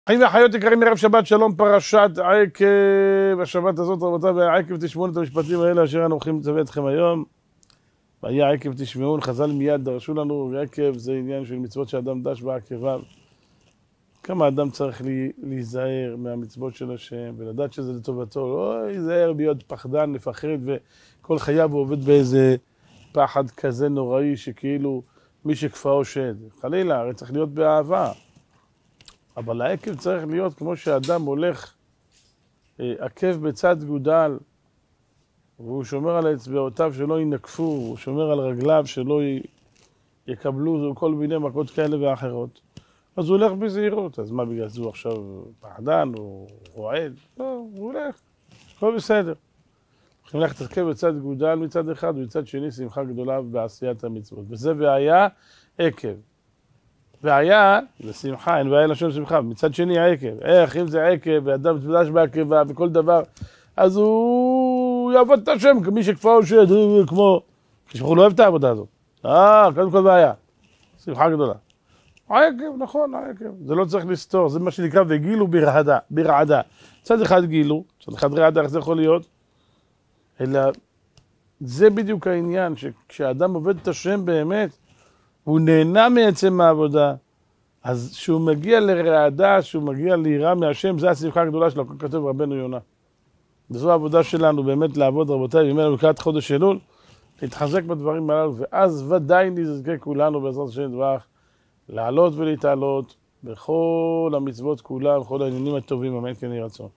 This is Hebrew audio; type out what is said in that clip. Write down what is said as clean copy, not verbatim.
אחים ואחיות יקרים, ערב שבת שלום, פרשת עקב. השבת הזאת רבותיי, בעקב תשמעון את המשפטים האלה אשר אנו הולכים לצווה אתכם היום. והיה עקב תשמעון, חז"ל מיד דרשו לנו, עקב זה עניין של מצוות שאדם דש בעקביו. כמה אדם צריך להיזהר מהמצוות של השם ולדעת שזה לטובתו, לא להיזהר להיות פחדן, לפחד וכל חייו הוא עובד באיזה פחד כזה נוראי שכאילו מי שכפאו שד. חלילה, הרי צריך להיות באהבה. אבל העקב צריך להיות כמו שאדם הולך עקב בצד גודל, והוא שומר על אצבעותיו שלא ינקפו, הוא שומר על רגליו שלא יקבלו כל מיני מכות כאלה ואחרות. אז הוא הולך בזהירות. אז מה בגלל זה הוא עכשיו פחדן או רועד? לא, הוא הולך, הכל בסדר. הולכים ללכת עקב בצד גודל מצד אחד ומצד שני שמחה גדולה בעשיית המצוות. וזה והיה עקב. והיה, זה שמחה, אין בעיה לשון שמחה, מצד שני העקב. איך, אם זה עקב, ואדם תדש בעקבה וכל דבר, אז הוא יעבוד את השם, כמי שכפאו שד, כמו, כשבחור לא אוהב את העבודה הזאת. קודם כל בעיה, שמחה גדולה. העקב, נכון, העקב, זה לא צריך לסתור, זה מה שנקרא וגילו ברעדה. צד אחד גילו, צד אחד רעדה, איך זה יכול להיות? אלא, זה בדיוק העניין, שכשאדם עובד את השם באמת, הוא נהנה מעצם העבודה, אז שהוא מגיע לרעדה, שהוא מגיע ליראה מהשם, זה השמחה הגדולה שלו, כתוב רבנו יונה. וזו העבודה שלנו, באמת לעבוד רבותיי, בימי לקראת חודש אלול, להתחזק בדברים הללו, ואז ודאי נזכה כולנו בעזרת השם יתברך, לעלות ולהתעלות בכל המצוות כולם, בכל העניינים הטובים, אמן כן יהי רצון.